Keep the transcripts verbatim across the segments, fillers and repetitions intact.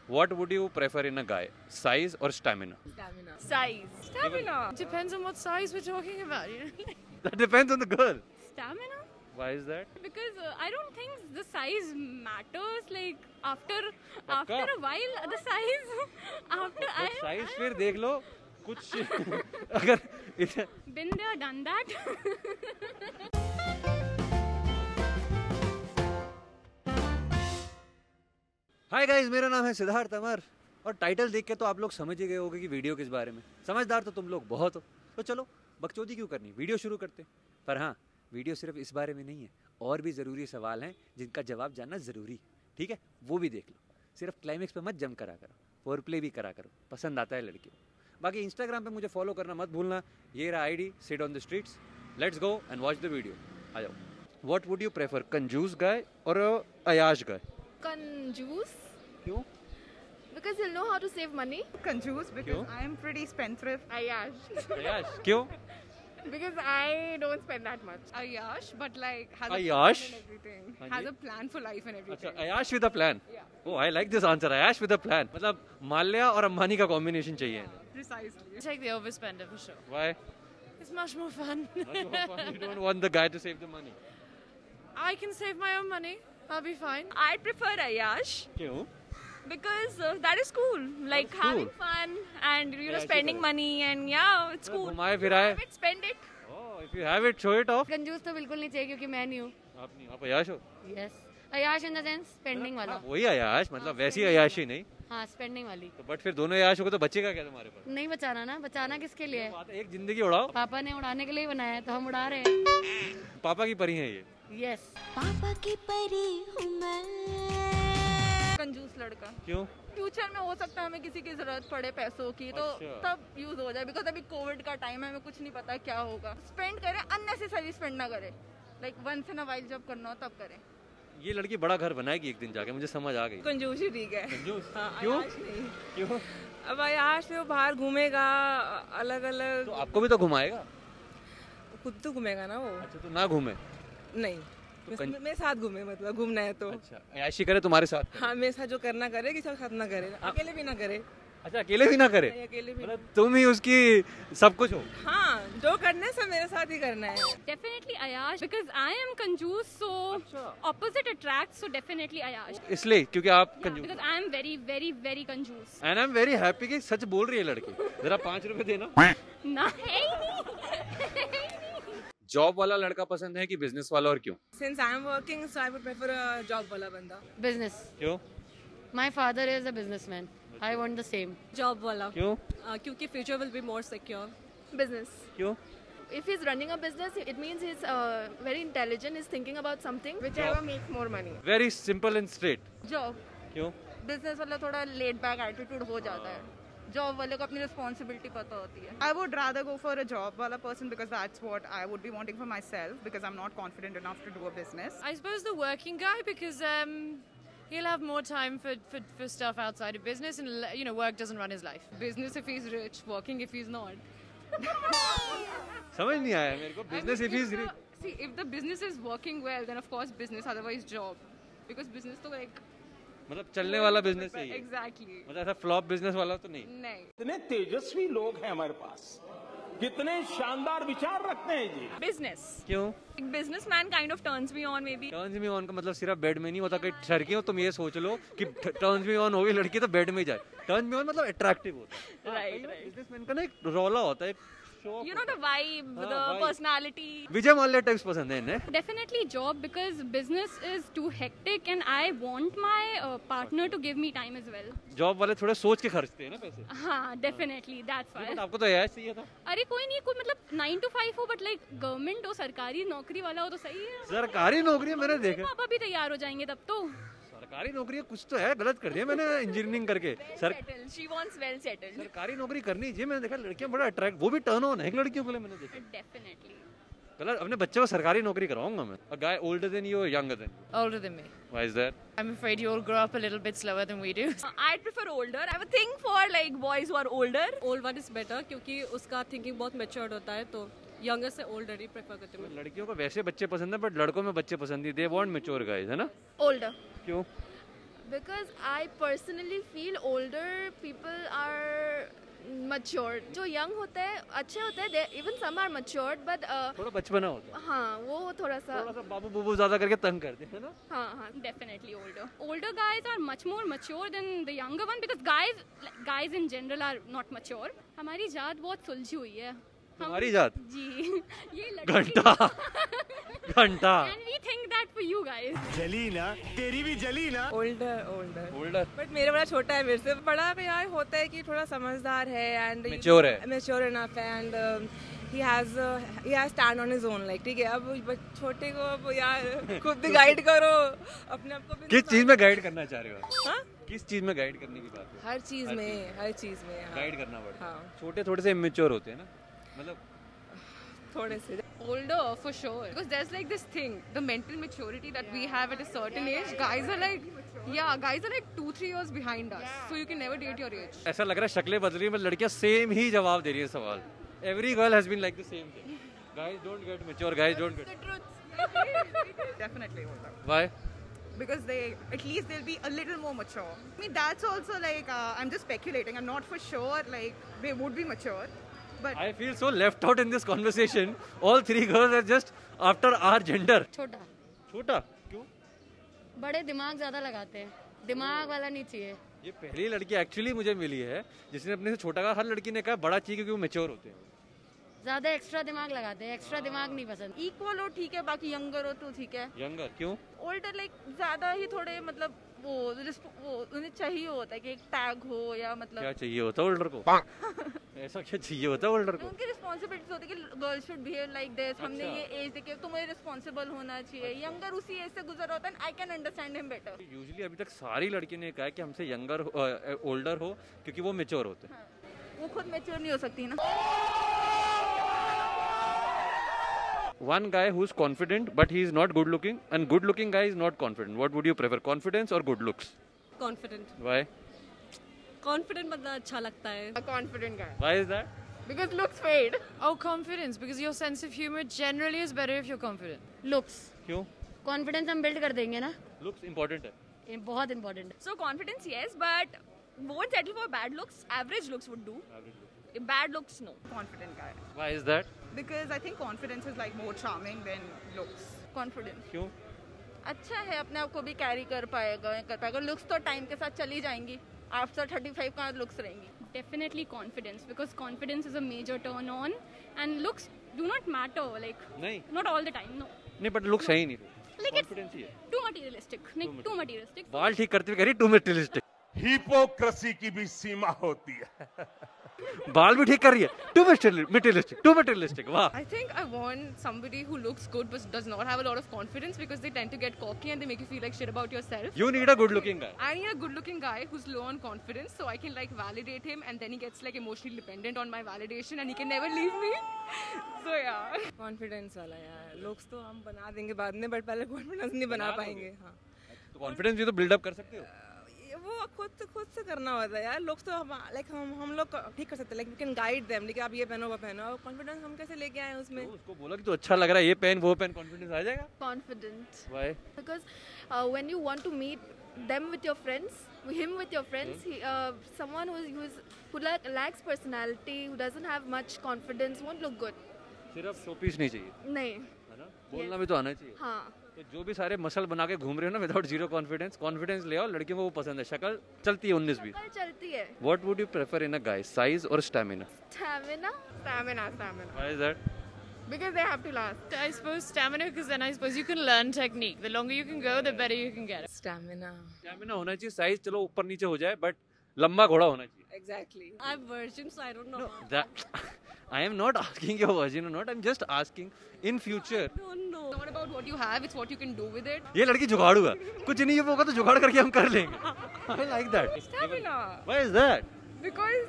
What would you prefer in a guy, size or stamina? Stamina. Size. Stamina. Depends on what size we're talking about. You know? That depends on the girl. Stamina? Why is that? Because uh, I don't think the size matters. Like after Pakka? after a while, the size after I size फिर देख लो कुछ अगर इधर been there, done that. Hi guys, मेरा नाम है सिद्धार्थ अमर और title देख के तो आप लोग समझ ही गए होंगे कि वीडियो किस बारे में। समझदार तो तुम लोग बहुत हो, तो चलो बकचोदी क्यों करनी, वीडियो शुरू करते। पर हाँ, वीडियो सिर्फ इस बारे में नहीं है, और भी ज़रूरी सवाल हैं जिनका जवाब जानना ज़रूरी है, ठीक है? वो भी देख लो। सिर्फ क्लाइमेक्स पे मत जम करा करो, फोर प्ले भी करा करो, पसंद आता है लड़कियों। बाकी इंस्टाग्राम पे मुझे फॉलो करना मत भूलना, ये रहा I D sit on the streets. Let's go and watch the video, आ जाओ। व्हाट वुड यू प्रेफर, कंजूस गाय और अयाश गाय? Conjuice, क्यों? because he'll know how to save money. Confused because Kyun? I am pretty spendthrift. Ayash. अयाश क्यों? Because I don't spend that much. Ayash, but like has Ayash? a plan and everything. हाँ Has जी? a plan for life and अच्छा, everything. अयाश with a plan. Oh, I like this answer, अयाश with a plan. मतलब माल्या और अंबानी का combination चाहिए इन्हें। Precisely. Take the overspender for sure. Why? It's much more fun. You don't want the guy to save the money. I can save my own money. I'll be fine. I prefer Ayash क्यों? because uh, that is cool. Like That's having cool. fun and you know Yeah, spending ऐसे money and yeah, it's cool. घुमाए फिराए। Have it, spend it. Oh, if you have it, show it off. कंजूस तो बिल्कुल नहीं चाहिए क्योंकि मैं नहीं हूँ. आप नहीं, आप अयाश हो? Yes. अयाश इन द सेंस स्पेंडिंग वाला. हाँ, वही अयाश, मतलब वैसी अयाशी नहीं। हाँ, स्पेंडिंग वाली. तो बट फिर दोनों अयाश हो गए तो बचेगा क्या तुम्हारे पास? नहीं बचाना ना, बचाना किसके लिए है? बात है, एक जिंदगी उड़ाओ। पापा ने उड़ाने के लिए ही बनाया है तो हम उड़ा रहे हैं. पापा की परी है ये। Yes. पापा की परी हूँ मैं। कंजूस लड़का. क्यों? फ्यूचर में हो सकता है हमें किसी की जरूरत पड़े पैसों की तो अच्छा। तब यूज हो जाए. बिकॉज अभी कोविड का टाइम है, हमें कुछ नहीं पता क्या होगा. स्पेंड करें, अननेसेसरी स्पेंड ना करें. Like once in a while जब करना हो तब करें. ये लड़की बड़ा घर बनाएगी एक दिन जाके, मुझे समझ आ गई। कंजूस ही ठीक है. कंजूस? हाँ, क्यों? अयाश नहीं. क्यों? अब अयाश में वो बाहर घूमेगा, अलग अलग. तो आपको भी तो घुमाएगा। खुद तो घूमेगा ना वो. अच्छा, तो ना घूमे। नहीं. तो कं- मेरे साथ घूमे, मतलब घूमना है तो. अच्छा, अयाशी करे तुम्हारे साथ करे। हाँ, मेरे साथ जो करना करे, किसी के साथ ना करे. अकेले भी ना करे. अच्छा, अकेले भी ना करे। नहीं, अकेले भी. मतलब तुम ही उसकी सब कुछ हो। हाँ, जो करना है सब मेरे साथ ही करना है. Definitely Ayash because I am कंजूस, so opposite attracts, so definitely Ayash. इसलिए क्योंकि आप Yeah, कंजूस। because I am very very very कंजूस. And I am very happy कि सच बोल रही है लड़की। जरा पाँच रुपए देना। नहीं. जॉब वाला लड़का पसंद है कि बिजनेस वाला, और क्यों? Since I am working, so I would prefer a job वाला बंदा. Business. क्यों? My father is a businessman. I want the same. Job वाला. क्यों? Uh, क्योंकि future will be more secure. Business. क्यों? If he's running a business, it means he's uh, very intelligent. He's thinking about something. Whichever makes more money. Very simple and straight. Job. क्यों? Business वाला थोड़ा late back attitude हो जाता है. Job वाले को अपनी रिस्पॉन्सिबिलिटी पता होती है. I would rather go for a job wala person because that's what I would be wanting for myself because I'm not confident enough to do a business. I suppose the working guy because um, he'll have more time for, for, for stuff outside of business and you know work doesn't run his life. Business if he's rich, working if he's not. समझ नहीं आया मेरे को। Business if is rich. See, if the business is working well, then of course business, otherwise job. Because business तो like मतलब चलने वाला business चाहिए। exactly. मतलब ऐसा फ्लॉप बिजनेस वाला तो नहीं। नहीं. कितने तेजस्वी लोग हैं हमारे पास, कितने शानदार विचार रखते हैं जी। बिजनेस. क्यों? Businessman kind of turns me on maybe. Turns me on का मतलब सिर्फ बेड में नहीं होता, कहीं ठरकी हो तुम ये सोच लो कि टर्न्स मी ऑन होगी लड़की तो बेड में ही जाए। टर्न्स मी ऑन मतलब अट्रैक्टिव होता है। Right, right. बिजनेसमैन का ना एक रौला होता है, एक show. You know the vibe, हाँ, the vibe. personality. Vijay Mallya types पसंद है इन्हें। Definitely job because business is too hectic and I want my uh, partner to give me time as well. Job वाले थोड़े सोच के खर्चते हैं ना पैसे। हाँ, definitely that's why. बट आपको तो यह चाहिए था। अरे कोई नहीं, कोई मतलब नाइन टू फाइव हो बट लाइक गवर्नमेंट हो, सरकारी नौकरी वाला हो तो सही है. सरकारी नौकरी मैंने देखा। पापा भी तैयार हो जाएंगे तब तो. सरकारी नौकरी कुछ तो है, गलत कर दिया मैंने इंजीनियरिंग करके। Sir Settled. She wants well settled. सरकारी नौकरी करनी चाहिए। मैंने देखा लड़कियां बड़ा अट्रैक्ट, वो भी टर्न ऑन है लड़कियों के लिए मैंने देखा। Definitely. गलत, अपने बच्चे को सरकारी नौकरी कराऊंगा मैं। A guy older than you or younger than you? Older than me. Why is that? I'm afraid you all grow up a little bit slower than we do. I prefer older. I have a thing for like boys who are older. Old one is better क्योंकि उसका thinking बहुत matured होता है, तो younger से older ही prefer करते हैं. लड़कियों को वैसे बच्चे पसंद है बट लड़कों में बच्चे पसंद ही, दे वांट मैच्योर गाइस, है ना? Older. क्यों? Because I personally feel older people are matured. जो young होते हैं अच्छे होते हैं, they even some are matured, but uh, थोड़ा बचपना होता है, हाँ वो थोड़ा सा थोड़ा सा बाबू बुबू ज्यादा करके तंग करते हैं ना. हाँ हाँ Definitely older. Older guys are much more mature than the younger one because guys, like, guys in general are not mature. हमारी जात बहुत सुलझी हुई है. हम- हमारी जात जी ये लड़की घंटा घंटा and we think that for you guys. जली ना, तेरी भी जली ना. ओल्डर ओल्डर ओल्डर बट मेरा बड़ा छोटा है मेरे से. बड़ा यार होता है कि थोड़ा समझदार है एंड Mature है. मैच्योर इनफ है and he has he has stand on his own. Like ठीक है, अब बच- छोटे को अब यार खुद भी गाइड करो अपने आप को भी. किस चीज में गाइड करना चाह रहे हो आप? हाँ? किस चीज में गाइड करने की बात है? हर चीज में हर चीज में हाँ. गाइड करना पड़ता है. हाँ. छोटे थोड़े से इमेच्योर होते हैं ना, मतलब थोड़े से. Older for sure, because there's like this thing, the mental maturity that we have at a certain age. Guys are like, yeah, guys are like two, three years behind us, so you can never date your age. ऐसा लग रहा है शक्लें बदल रही हैं, लड़कियां same ही जवाब दे रही है सवाल. Every girl has been like the same thing. Guys don't get mature. Guys don't get. Definitely older. Why? Because they, at least they'll be a little more mature. I mean, that's also like, uh, I'm just speculating. I'm not for sure, like, they would be mature. But I feel so left out in this conversation. All three girls are just after our gender. छोटा. छोटा? क्यों? बड़े दिमाग ज्यादा लगाते हैं, दिमाग वाला नहीं चाहिए. ये पहली लड़की एक्चुअली मुझे मिली है जिसने अपने से छोटा कहा. हर लड़की ने कहा बड़ा चाहिए क्योंकि वो मेच्योर होते हैं. ज्यादा एक्स्ट्रा दिमाग लगाते हैं, एक्स्ट्रा दिमाग नहीं पसंद. इक्वल हो ठीक है, बाकी यंगर हो तो ठीक है. यंगर क्यों? ओल्डर लाइक ज्यादा ही थोड़े मतलब वो रिस्प- वो उन्हें चाहिए होता है कि एक टैग हो या मतलब क्या चाहिए होता है ओल्डर को? ऐसा क्या चाहिए होता है ओल्डर को? उनकी रिस्पॉन्सिबिलिटी होती है कि girls should behave like this. हमने ये एज देखी, तुम्हें रिस्पॉन्सिबल होना चाहिए. यंगर उसी एज से गुजरा होता है. I can understand him better. Usually अभी तक सारी लड़की ने कहा है कि हमसे यंगर ओल्डर हो क्योंकि वो मेच्योर होते हैं. वो खुद मेच्योर नहीं हो सकती ना. One guy who's confident but he is not good looking, and good looking guy is not confident. What would you prefer, confidence or good looks? Confident. Why? Confident मतलब अच्छा लगता है. A confident guy. Why is that? Because looks fade. Oh, confidence. Because your sense of humor generally is better if you're confident. Looks. क्यों? Confidence हम build कर देंगे ना. Looks important है. ये बहुत important है. So confidence yes, but won't settle for bad looks. Average looks would do. Bad looks no. confident guy. Why is that? Because I think confidence is like more charming than looks. Confidence क्यों? अच्छा है, अपने आप को भी carry कर पाएगा कर पाएगा. लुक्स तो टाइम के साथ चली जाएंगी. आफ्टर थर्टी फाइव का लुक्स रहेंगी. Definitely confidence because confidence is a major turn on and looks do not matter like नहीं. not all the time no. नहीं but looks है ही नहीं. Like it's Confidence ही है. too materialistic. Like too materialistic. बाल ठीक करते हुए कह रही too materialistic. हिपोक्रेसी की भी सीमा होती है. बाल भी ठीक कर रही है. Too materialistic. Too materialistic. वाह. I think I want somebody who looks good but does not have a lot of confidence because they tend to get cocky and they make you feel like shit about yourself. You need a good looking guy. I need a good looking guy who's low on confidence so I can like validate him and then he gets like emotionally dependent on my validation and he can never leave me. So yeah. Confidence वाला यार. Looks तो हम बना देंगे बाद में but पहले confidence नहीं बना पाएंगे. हाँ. तो कॉन्फिडेंस भी तो बिल्डअप कर सकते हो. वो खुद से खुद से करना होता है यार. लुक्स तो हम लाइक हम हम लोग ठीक कर सकते हैं. Like we can guide them. लेकिन आप ये पहनो वो पहनो. और कॉन्फिडेंस हम कैसे लेके आए उसमें? तो उसको बोला कि तो अच्छा लग रहा है ये पेन वो पेन, कॉन्फिडेंस आ जाएगा. Confident. Why? Because uh, when you want to meet them with your friends, him with your friends, he, uh, someone who is who, is, who lack, lacks personality, who doesn't have much confidence, won't look good. सिर्फ show piece नहीं चाहिए नहीं. है ना. बोलना भी तो आना चाहिए. हाँ. तो जो भी सारे मसल बना के घूम रहे हो ना विदाउट जीरो कॉन्फिडेंस, कॉन्फिडेंस ले आओ. लड़कियों को वो पसंद है. शक्ल चलती है उन्नीस बीस. शक्ल चलती है. What would you prefer in a guy, size or stamina? Stamina. Stamina, stamina. Why is that? Because they have to last. I suppose stamina because then I suppose you can learn technique. The longer you can go, the better you can get. Stamina. Stamina होना चाहिए. Size चलो ऊपर नीचे हो जाए but लंबा घोड़ा होना चाहिए. Exactly. I'm virgin so I don't know. No, that I am not asking you're virgin or not. I'm just asking in future. No, no. It's not about what you have, it's what you can do with it. ये लड़की जुगाड़ू है. कुछ नहीं होगा तो जुगाड़ करके हम कर लेंगे. I like that. Stamina. Why is that? Because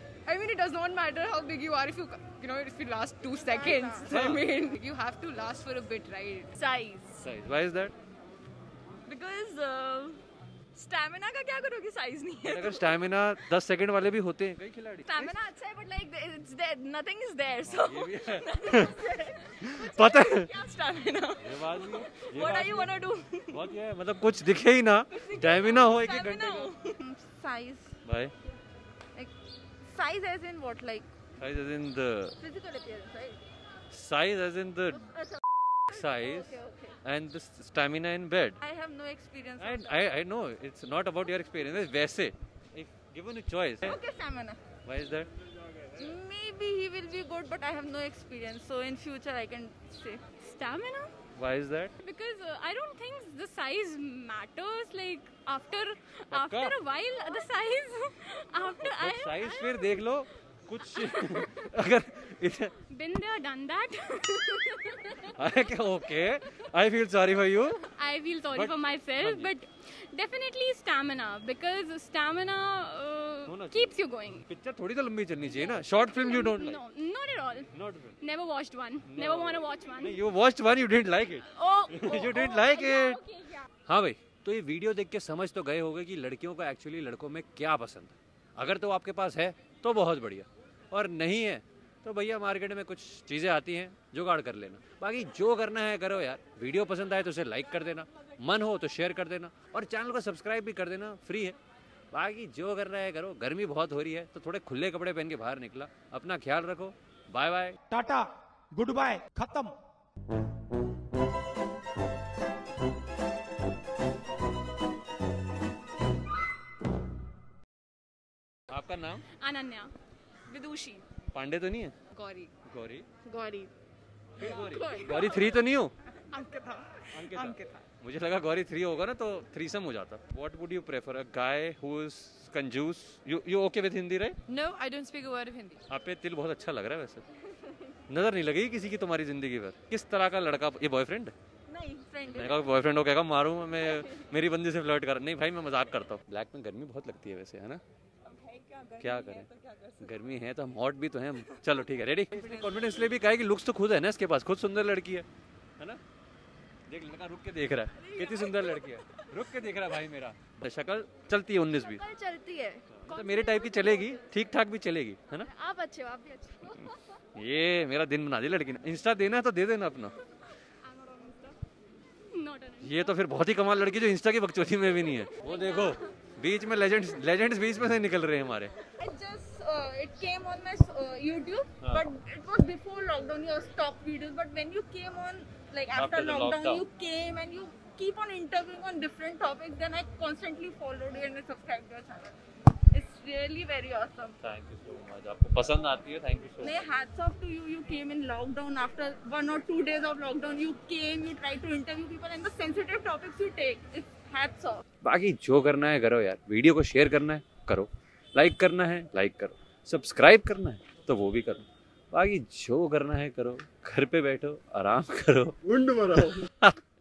I mean, it does not matter how big you are if you, you know, if you last two seconds. I mean, you have to last for a bit, right? Size. Size. Why is that? Because uh, stamina का क्या करोगे, size नहीं है। अगर stamina दस second वाले भी होते हैं कई खिलाड़ी। स्टैमिना अच्छा है but like it's there, nothing is there, so पता है क्या स्टैमिना, ये बात भी है, what are you gonna do. बहुत ये है, मतलब कुछ दिखे ही ना, स्टैमिना हो एक एक घंटे का। Size. भाई Like size as in what? Like size as in the physical appearance, right? size as in the Acha. size Okay, okay. and the stamina in bed. I have no experience. I, of I, I know it's not about your experience. It's वैसे if given a choice. that. Okay, stamina. Why is that? Maybe he will be good, but I have no experience. So in future, I can say Stamina? Why is that? Because uh, I don't think the size matters. Like after Pakka? after a while, the size after I But size फिर देख लो कुछ अगर इधर been there, done that. I can okay. I feel sorry for you. I feel sorry But- for myself, but definitely stamina because stamina uh, होना चाहिए। keeps you going. Picture थोड़ी तो लंबी चलनी चाहिए ना. Short film you don't like. No, not at all. Not at all. Never watched one. Never want to watch one. नहीं, you watched one, you didn't like it. Oh, You didn't like it. हाँ भाई, तो ये video देख के समझ तो गए होगे कि लड़कियों को एक्चुअली लड़कों में क्या पसंद है। अगर तो आपके पास है तो बहुत बढ़िया, और नहीं है तो भैया मार्केट में कुछ चीज़ें आती हैं, जुगाड़ कर लेना। बाकी जो करना है करो यार। वीडियो पसंद आए तो उसे लाइक कर देना, मन हो तो शेयर कर देना, और चैनल को सब्सक्राइब भी कर देना, फ्री है। बाकी जो करना है करो। गर्मी बहुत हो रही है तो थोड़े खुले कपड़े पहन के बाहर निकला। अपना ख्याल रखो। Bye bye, tata, good bye, खत्म। आपका नाम? Ananya. विदुषी। पांडे तो नहीं है? गौरी। गौरी? गौरी। गौरी गौरी थ्री तो नहीं हो? अंकिता। अंकिता। अंकिता। मुझे लगा गौरी थ्री होगा ना तो थ्रीसम हो जाता। What would you prefer, a guy who is कंजूस? You you okay with Hindi, right? No, I don't speak a word of Hindi. आप पे तिल बहुत अच्छा लग रहा है वैसे। नजर नहीं लगेगी किसी की तुम्हारी जिंदगी पर। किस तरह का लड़का? ये बॉयफ्रेंड है? नहीं, friend. मैं कहा बॉयफ्रेंड हो, कहेगा मारूं मैं, मेरी बंदी से फ्लर्ट कर। नहीं भाई, मैं मजाक करता हूँ। ब्लैक में गर्मी बहुत लगती है वैसे, है ना? क्या करें, गर्मी है तो हम हॉट भी तो हैं। चलो ठीक है, रेडी। कॉन्फिडेंस इसलिए भी कहा है कि लुक्स तो खुद है ना इसके पास, खुद सुंदर लड़की है, है ना? देख लड़का रुक के देख रहा है, कितनी सुंदर लड़की है, रुक के देख रहा है भाई मेरा। शक्ल चलती है उन्नीस बीस, कल चलती है। तो मेरे टाइप की चलेगी, ठीक ठाक भी चलेगी, है ना? आप अच्छे हो, आप भी अच्छे हो। ये मेरा दिन बना दी लड़की ने। इंस्टा देना है तो दे देना अपना। Not an ये तो फिर बहुत ही कमाल लड़की जो इंस्टा की बकचोदी में भी नहीं है। वो देखो बीच में लेजेंड्स लेजेंड्स बीच में से निकल रहे हैं हमारे। It just uh, it came on my uh, YouTube, हाँ. but it was before lockdown. Your stock videos, but when you came on, like after, After the lockdown, lockdown. you came and you keep on interviewing on different topics. Then I constantly followed you and I subscribed to your channel. It's really very awesome. Thank you so much, आपको पसंद आती है, thank you so Nay, much. hats off to you. You came in lockdown. After one or two days of lockdown, you came. You tried to interview people and the sensitive topics you take. It's hats off. बाकी जो करना है करो यार। Video को share करना है करो, लाइक करना है लाइक करो, सब्सक्राइब करना है तो वो भी करो। बाकी जो करना है करो, घर पे बैठो आराम करो, मुंड मराओ।